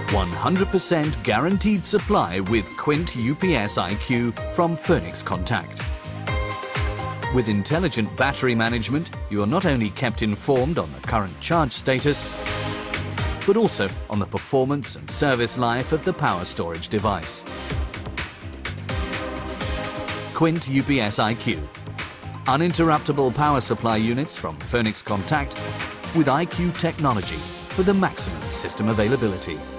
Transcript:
100% guaranteed supply with QUINT UPS-IQ from Phoenix Contact. With intelligent battery management, you are not only kept informed on the current charge status, but also on the performance and service life of the power storage device. QUINT UPS-IQ. Uninterruptible power supply units from Phoenix Contact with IQ technology for the maximum system availability.